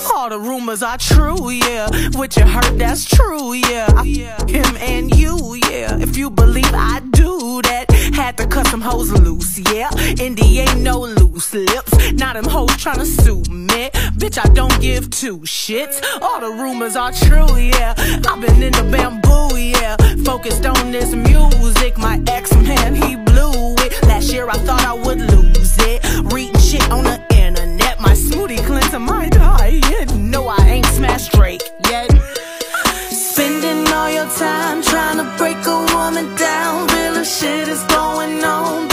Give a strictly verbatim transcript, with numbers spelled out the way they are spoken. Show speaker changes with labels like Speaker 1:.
Speaker 1: All the rumors are true, yeah. What you heard, that's true, yeah. Him and you, yeah. If you believe I do that, had to cut some hoes loose, yeah. Indy ain't no loose lips. Now them hoes tryna sue me. Bitch, I don't give two shits. All the rumors are true, yeah. I've been in the bamboo, yeah. Focused on this music. My ex, man, he blew it. Last year I thought I would lose it. Reading shit on the internet. My smoothie cleanser might die yet. No, I ain't smashed Drake yet. Spending all your time trying to break a woman down. Real shit is going on.